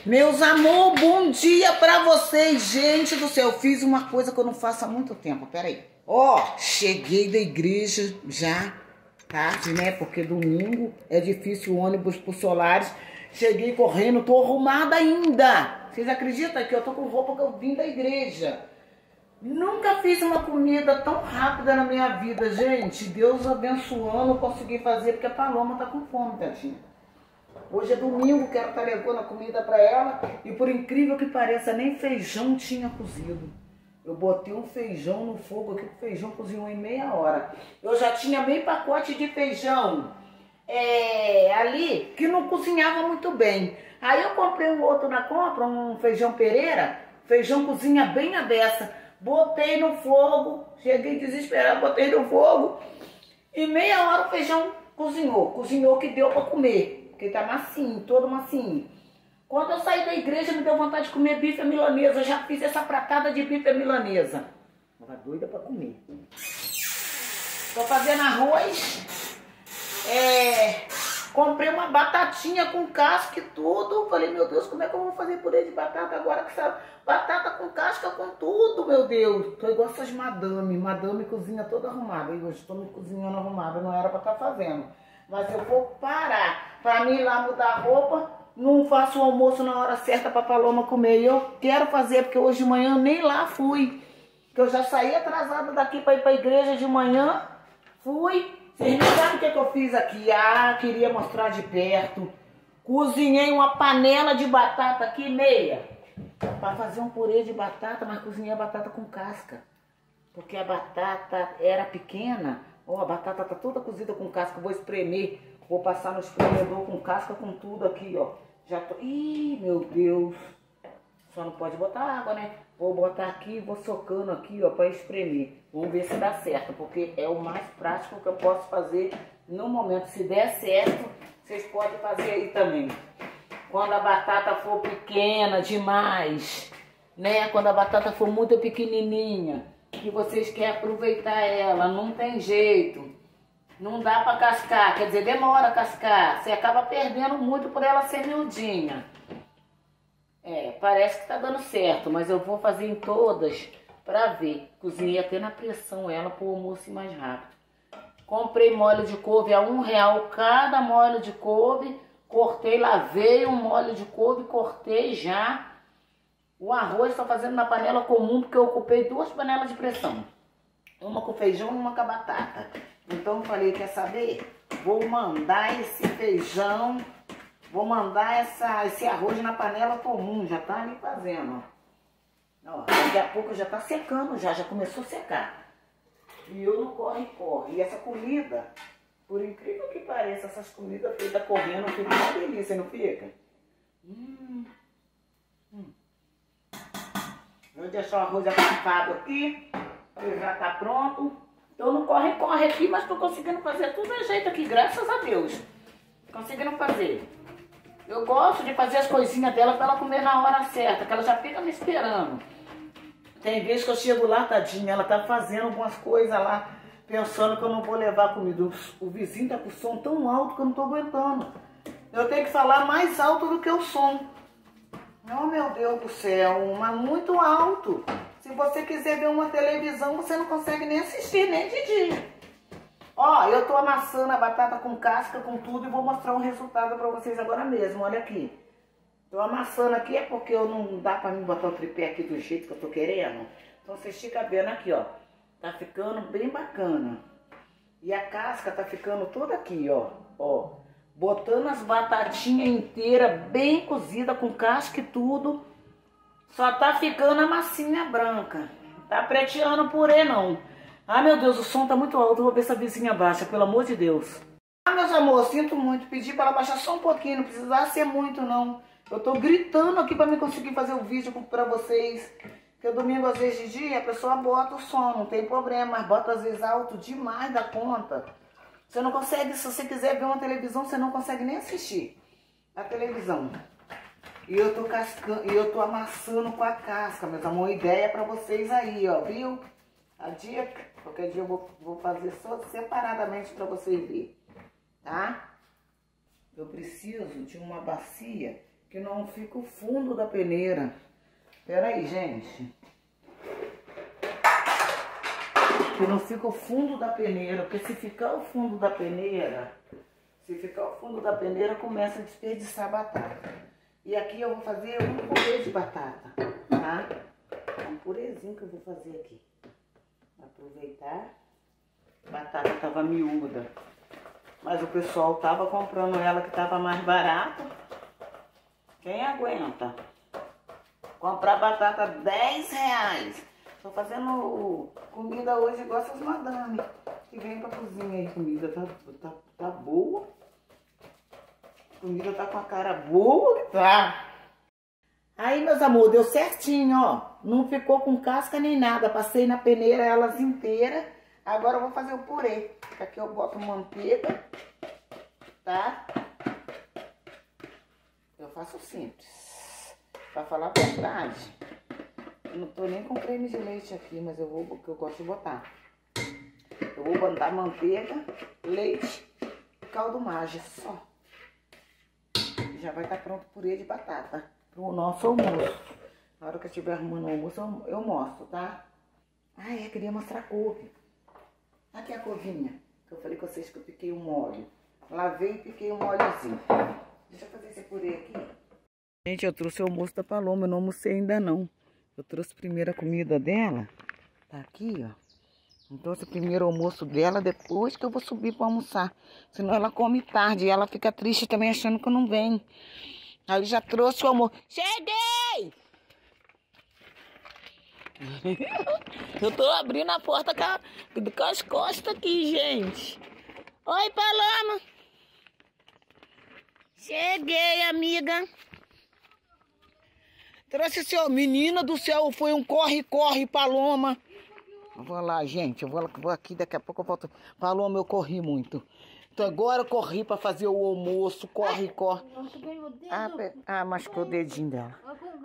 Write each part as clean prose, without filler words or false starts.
Meus amor, bom dia pra vocês. Gente do céu, fiz uma coisa que eu não faço há muito tempo. Pera aí. Ó, cheguei da igreja já tarde, né? Porque domingo é difícil o ônibus pro Solares. Cheguei correndo, tô arrumada ainda. Vocês acreditam que eu tô com roupa que eu vim da igreja? Nunca fiz uma comida tão rápida na minha vida, gente. Deus abençoando, eu consegui fazer porque a Paloma tá com fome, tadinha. Hoje é domingo, quero estar levando a comida para ela e por incrível que pareça, nem feijão tinha cozido. Eu botei um feijão no fogo aqui, o feijão cozinhou em meia hora. Eu já tinha meio pacote de feijão ali que não cozinhava muito bem. Aí eu comprei um outro na compra, um feijão Pereira, feijão cozinha bem a beça. Botei no fogo, cheguei desesperado, botei no fogo e meia hora o feijão cozinhou que deu para comer. Porque tá macinho, todo macinho. Quando eu saí da igreja, me deu vontade de comer bife à milanesa. Eu já fiz essa pratada de bife à milanesa. Tava doida pra comer. Tô fazendo arroz. Comprei uma batatinha com casca e tudo. Falei, meu Deus, como é que eu vou fazer purê de batata agora que essa batata com casca com tudo, meu Deus. Tô igual essas madame. Madame cozinha toda arrumada. E hoje tô me cozinhando arrumada. Não era pra estar fazendo. Mas eu vou parar para mim ir lá mudar a roupa. Não faço o almoço na hora certa para Paloma comer. E eu quero fazer, porque hoje de manhã eu nem lá fui. Porque eu já saí atrasada daqui para ir para a igreja de manhã. Fui. Vocês não sabem o que eu fiz aqui? Ah, queria mostrar de perto. Cozinhei uma panela de batata aqui, meia. Para fazer um purê de batata, mas cozinhei a batata com casca. Porque a batata era pequena. Ó, a batata tá toda cozida com casca, vou espremer, vou passar no espremedor com casca, com tudo aqui, ó. Já tô... Ih, meu Deus. Só não pode botar água, né? Vou botar aqui, vou socando aqui, ó, pra espremer. Vamos ver se dá certo, porque é o mais prático que eu posso fazer no momento. Se der certo, vocês podem fazer aí também. Quando a batata for pequena demais, né? Quando a batata for muito pequenininha, que vocês querem aproveitar ela, não tem jeito, não dá para cascar, quer dizer, demora a cascar, você acaba perdendo muito por ela ser miudinha. Parece que tá dando certo, mas eu vou fazer em todas para ver. Cozinhei até na pressão ela para o almoço ir mais rápido. Comprei molho de couve a R$1 cada molho de couve, cortei, lavei um molho de couve, cortei já. O arroz estou fazendo na panela comum porque eu ocupei 2 panelas de pressão. Uma com feijão e uma com a batata. Então eu falei, quer saber? Vou mandar esse feijão, vou mandar esse arroz na panela comum. Já tá ali fazendo, ó. Daqui a pouco já tá secando, já começou a secar. E eu não corre. E essa comida, por incrível que pareça, essas comidas feitas correndo, fica uma delícia, não fica? Vou deixar o arroz abafado aqui, que já tá pronto. Eu não corre aqui, mas tô conseguindo fazer tudo a jeito aqui, graças a Deus. Conseguindo fazer. Eu gosto de fazer as coisinhas dela pra ela comer na hora certa, que ela já fica me esperando. Tem vezes que eu chego lá, tadinha, ela tá fazendo algumas coisas lá, pensando que eu não vou levar comida. O vizinho tá com o som tão alto que eu não tô aguentando. Eu tenho que falar mais alto do que o som. Oh, meu Deus do céu, mas muito alto. Se você quiser ver uma televisão, você não consegue nem assistir, nem de dia. Ó, eu tô amassando a batata com casca, com tudo, e vou mostrar o resultado pra vocês agora mesmo, olha aqui. Tô amassando aqui, é porque eu não dá pra mim botar o tripé aqui do jeito que eu tô querendo. Então vocês ficam vendo aqui, ó. Tá ficando bem bacana. E a casca tá ficando toda aqui, ó. Botando as batatinhas inteiras, bem cozida, com casca e tudo. Só tá ficando a massinha branca. Tá preteando o purê, não. Ah, meu Deus, o som tá muito alto. Eu vou ver se a vizinha baixa, pelo amor de Deus. Ah, meus amores, sinto muito. Pedi para ela baixar só um pouquinho. Não precisava ser muito, não. Eu tô gritando aqui pra mim conseguir fazer o vídeo pra vocês. Porque domingo, às vezes, de dia, a pessoa bota o som. Não tem problema, mas bota, às vezes, alto demais da conta. Você não consegue, se você quiser ver uma televisão, você não consegue nem assistir a televisão. E eu tô cascando, e eu tô amassando com a casca, meus amor. Ideia pra vocês aí, ó, viu? A dica, qualquer dia eu vou fazer só separadamente pra vocês verem, tá? Eu preciso de uma bacia que não fica o fundo da peneira. Pera aí, gente. Que não fica o fundo da peneira, porque se ficar o fundo da peneira, começa a desperdiçar batata. E aqui eu vou fazer um purê de batata, tá? Um purezinho que eu vou fazer aqui. Aproveitar. A batata tava miúda, mas o pessoal tava comprando ela que tava mais barata. Quem aguenta? Comprar batata R$10. Tô fazendo comida hoje igual essas madame que vem pra cozinha aí. Comida tá boa. Comida tá com a cara boa que tá. Aí, meus amores, deu certinho, ó. Não ficou com casca nem nada. Passei na peneira elas inteiras. Agora eu vou fazer o purê. Aqui eu boto manteiga, tá? Eu faço simples. Pra falar a verdade, eu não tô nem com creme de leite aqui, mas eu vou, porque eu gosto de botar. Eu vou botar manteiga, leite e caldo Maggi, só. Já vai estar pronto o purê de batata pro nosso almoço. Na hora que eu estiver arrumando o almoço, eu mostro, tá? Ai, eu queria mostrar a couve. Aqui a couvinha, que eu falei com vocês que eu piquei um óleo. Lavei e piquei um óleozinho. Deixa eu fazer esse purê aqui. Gente, eu trouxe o almoço da Paloma, eu não almocei ainda não. Eu trouxe primeiro a comida dela. Tá aqui, ó. Eu trouxe primeiro o almoço dela, depois que eu vou subir para almoçar. Senão ela come tarde e ela fica triste também achando que eu não venho. Aí já trouxe o almoço. Cheguei! Eu tô abrindo a porta com as costas aqui, gente. Oi, Paloma. Cheguei, amiga. Trouxe seu... Menina do céu, foi um corre-corre, Paloma. Eu vou lá, gente. Eu vou aqui, daqui a pouco eu volto. Paloma, eu corri muito. Então agora eu corri pra fazer o almoço. Corre. Machucou o dedinho dela.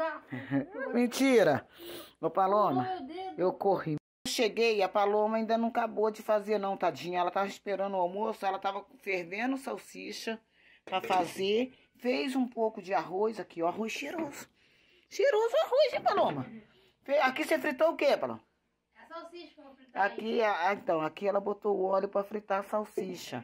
Mentira. Ô, Paloma, eu corri. Cheguei, a Paloma ainda não acabou de fazer não, tadinha. Ela tava esperando o almoço, ela tava fervendo salsicha pra fazer. Fez um pouco de arroz aqui, ó, arroz cheiroso. Cheiroso arroz, hein, Paloma? Aqui você fritou o quê, Paloma? A salsicha pra fritar. Aqui, então, aqui ela botou o óleo pra fritar a salsicha.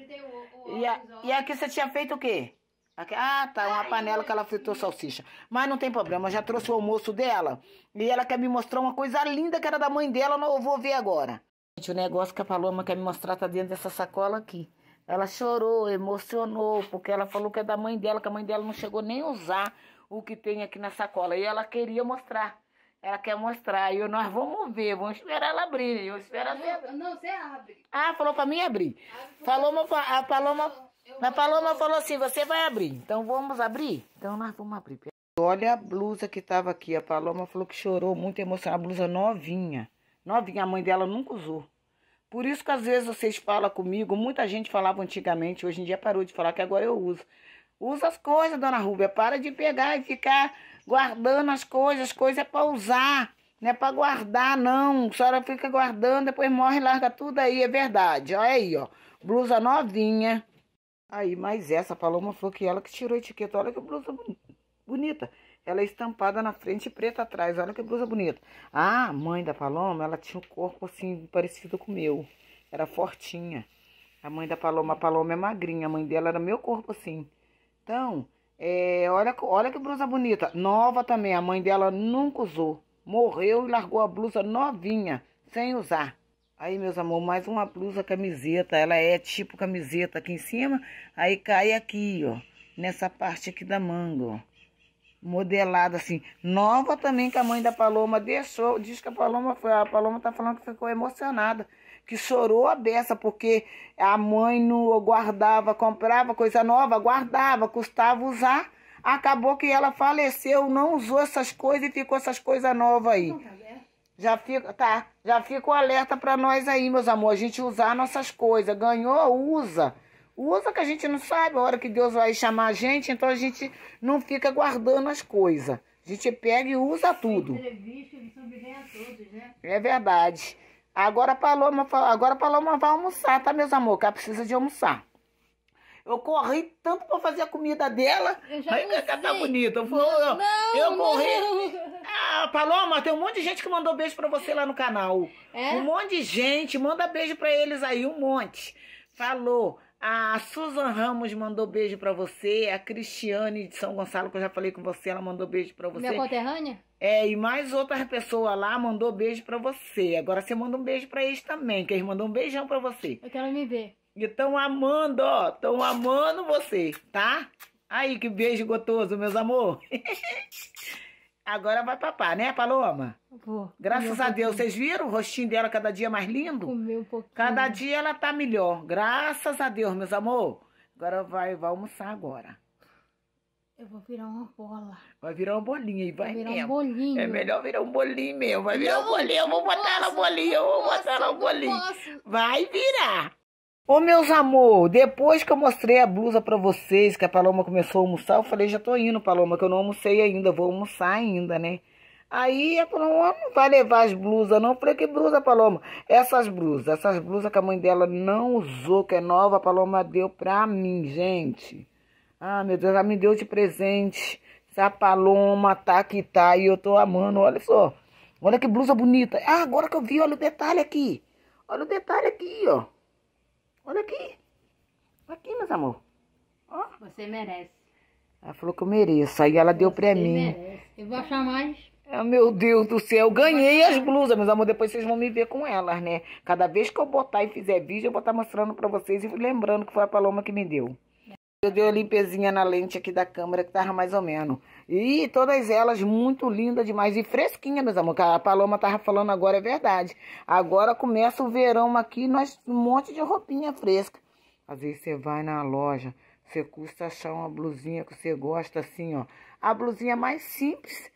E aqui você tinha feito o quê? Aqui, tá, uma panela que ela fritou salsicha. Mas não tem problema, eu já trouxe o almoço dela. E ela quer me mostrar uma coisa linda que era da mãe dela, eu vou ver agora. Gente, o negócio que a Paloma quer me mostrar tá dentro dessa sacola aqui. Ela chorou, emocionou, porque ela falou que é da mãe dela, que a mãe dela não chegou nem a usar o que tem aqui na sacola. E ela queria mostrar. Ela quer mostrar. E nós vamos ver, vamos esperar ela abrir. Eu espero ela. Não, você abre. Falou pra mim abrir. A Paloma falou assim, você vai abrir. Então vamos abrir? Então nós vamos abrir. Olha a blusa que tava aqui. A Paloma falou que chorou muito, emocionada. A blusa novinha. Novinha, a mãe dela nunca usou. Por isso que às vezes vocês falam comigo, muita gente falava antigamente, hoje em dia parou de falar, que agora eu uso. Usa as coisas, dona Rúbia, para de pegar e ficar guardando as coisas é para usar, não é para guardar não. A senhora fica guardando, depois morre e larga tudo aí, é verdade. Olha aí, ó, blusa novinha. Aí, mas essa Paloma falou que ela que tirou a etiqueta, olha que blusa bonita. Ela é estampada na frente e preta atrás. Olha que blusa bonita. A mãe da Paloma, ela tinha um corpo assim, parecido com o meu. Era fortinha. A mãe da Paloma, a Paloma é magrinha. A mãe dela era meu corpo assim. Então, olha que blusa bonita. Nova também. A mãe dela nunca usou. Morreu e largou a blusa novinha, sem usar. Aí, meus amores, mais uma blusa camiseta. Ela é tipo camiseta aqui em cima. Aí cai aqui, ó. Nessa parte aqui da manga, ó. Modelada assim, nova também, que a mãe da Paloma deixou. Diz que a Paloma tá falando que ficou emocionada, que chorou a beça, porque a mãe não guardava, comprava coisa nova, guardava, custava usar. Acabou que ela faleceu, não usou essas coisas e ficou essas coisas novas aí. Já fica o alerta para nós aí, meus amores, a gente usar nossas coisas. Ganhou, usa. Usa, que a gente não sabe a hora que Deus vai chamar a gente, então a gente não fica guardando as coisas. A gente pega e usa tudo. É verdade. Agora a Paloma vai almoçar, tá, meus amores? Que ela precisa de almoçar. Eu corri tanto pra fazer a comida dela. Eu já Aí que tá gostei. bonita. Eu corri. Ah, Paloma, tem um monte de gente que mandou beijo pra você lá no canal. É? Um monte de gente. Manda beijo pra eles aí, um monte. Falou. A Susan Ramos mandou beijo pra você. A Cristiane de São Gonçalo, que eu já falei com você, ela mandou beijo pra você. Minha conterrânea? É, e mais outras pessoas lá mandou beijo pra você. Agora você manda um beijo pra eles também, que eles mandam um beijão pra você. Eu quero me ver. E tão amando, ó. Tão amando você, tá? Aí, que beijo gostoso, meus amor. Agora vai papar, né, Paloma? Vou. Graças a Deus. Vocês viram o rostinho dela cada dia mais lindo? Comer um pouquinho. Cada dia ela tá melhor. Graças a Deus, meus amor. Agora vai almoçar agora. Eu vou virar uma bola. Vai virar uma bolinha e vai Vou virar mesmo. um bolinho. É melhor virar um bolinho mesmo. Vai virar um Não, bolinho. Eu vou não botar ela posso, bolinho. Eu vou botar ela não bolinho. posso. Vai virar. Ô, meus amor, depois que eu mostrei a blusa pra vocês, que a Paloma começou a almoçar, eu falei, já tô indo, Paloma, que eu não almocei ainda, vou almoçar ainda, né? Aí a Paloma não vai levar as blusas, não. Eu falei, que blusa, Paloma? Essas blusas que a mãe dela não usou, que é nova, a Paloma deu pra mim, gente. Ah, meu Deus, ela me deu de presente. Essa Paloma tá que tá, e eu tô amando, olha só. Olha que blusa bonita. Ah, agora que eu vi, olha o detalhe aqui. Olha o detalhe aqui, ó. Olha aqui. Aqui, meus amor. Ó. Você merece. Ela falou que eu mereço. Aí ela deu pra mim. Merece. Eu vou achar mais. Ah, meu Deus do céu. Eu ganhei as blusas, meus amor. Depois vocês vão me ver com elas, né? Cada vez que eu botar e fizer vídeo, eu vou estar mostrando pra vocês e lembrando que foi a Paloma que me deu. Eu dei uma limpezinha na lente aqui da câmera, que tava mais ou menos. E todas elas muito lindas demais. E fresquinha, meus amores. A Paloma tava falando agora, é verdade. Agora começa o verão aqui, nós um monte de roupinha fresca. Às vezes você vai na loja, você custa achar uma blusinha que você gosta assim, ó. A blusinha mais simples,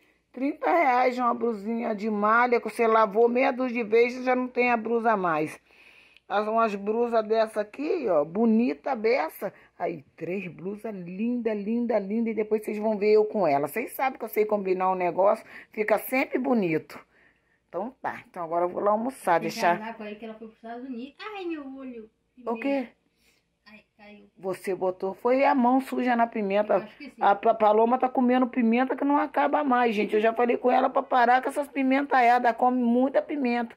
R$30, uma blusinha de malha, que você lavou meia dúzia de vezes, já não tem a blusa mais. Umas blusas dessa aqui, ó, bonita beça. Aí, 3 blusas linda, linda, linda. E depois vocês vão ver eu com ela. Vocês sabem que eu sei combinar um negócio, fica sempre bonito. Então tá, então agora eu vou lá almoçar, deixar... Com aí que ela foi pros Estados Unidos. Ai, meu olho. O quê? Ai, caiu. Você botou, foi a mão suja na pimenta. Eu acho que sim. A Paloma tá comendo pimenta que não acaba mais, gente. Eu já falei com ela pra parar com essas pimentaiadas. Come muita pimenta.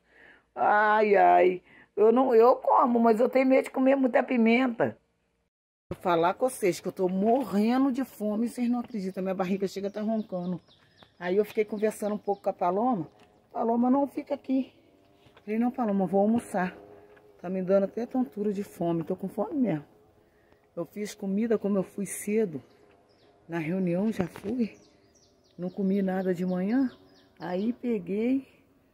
Ai, ai. Eu como, mas eu tenho medo de comer muita pimenta. Vou falar com vocês que eu tô morrendo de fome, vocês não acreditam, minha barriga chega a tá roncando. Aí eu fiquei conversando um pouco com a Paloma. Paloma, não fica aqui. Falei, não, Paloma, vou almoçar. Tá me dando até tontura de fome, tô com fome mesmo. Eu fiz comida como eu fui cedo. Na reunião já fui. Não comi nada de manhã. Aí peguei...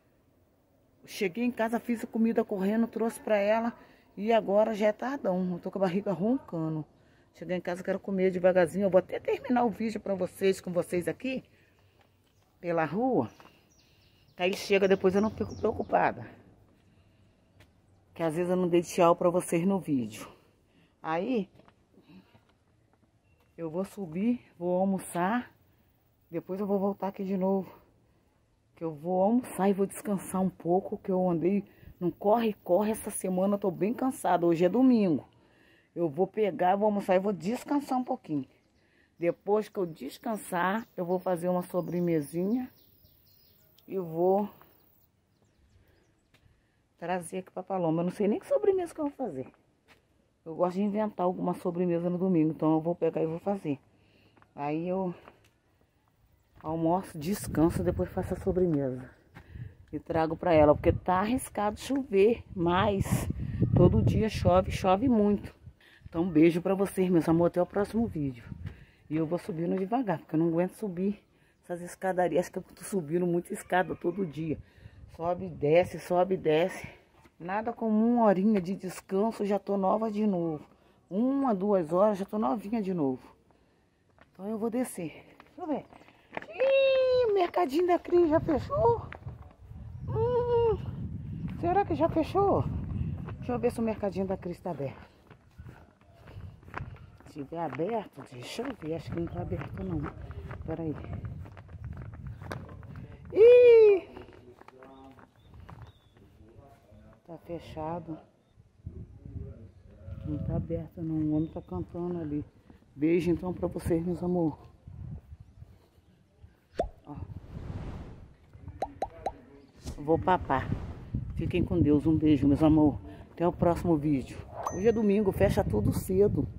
Cheguei em casa, fiz a comida correndo, trouxe pra ela e agora já é tardão. Eu tô com a barriga roncando. Cheguei em casa, quero comer devagarzinho. Eu vou até terminar o vídeo pra vocês, com vocês aqui, pela rua. Aí chega, depois eu não fico preocupada. Que às vezes eu não dei tchau pra vocês no vídeo. Aí, eu vou subir, vou almoçar. Depois eu vou voltar aqui de novo. Que eu vou almoçar e vou descansar um pouco, que eu andei, não corre, essa semana eu tô bem cansada, hoje é domingo. Eu vou pegar, vou almoçar e vou descansar um pouquinho. Depois que eu descansar, eu vou fazer uma sobremesinha e vou trazer aqui pra Paloma. Eu não sei nem que sobremesa que eu vou fazer. Eu gosto de inventar alguma sobremesa no domingo, então eu vou pegar e vou fazer. Aí eu... almoço, descanso, depois faço a sobremesa. E trago pra ela, porque tá arriscado chover, mas todo dia chove, chove muito. Então um beijo pra vocês, meus amores, até o próximo vídeo. E eu vou subindo devagar, porque eu não aguento subir essas escadarias, acho que eu tô subindo muita escada todo dia. Sobe e desce, sobe e desce. Nada como 1 horinha de descanso, já tô nova de novo. 1 a 2 horas, já tô novinha de novo. Então eu vou descer. Deixa eu ver. Ih, o mercadinho da Cris já fechou? Será que já fechou? Deixa eu ver se o mercadinho da Cris tá aberto. Se tiver aberto, deixa eu ver. Acho que não tá aberto não. Peraí. Ih! Tá fechado. Não tá aberta não, o homem tá cantando ali. Beijo então pra vocês, meus amor. Ó. Vou papar. Fiquem com Deus, um beijo, meus amor. Até o próximo vídeo. Hoje é domingo, fecha tudo cedo.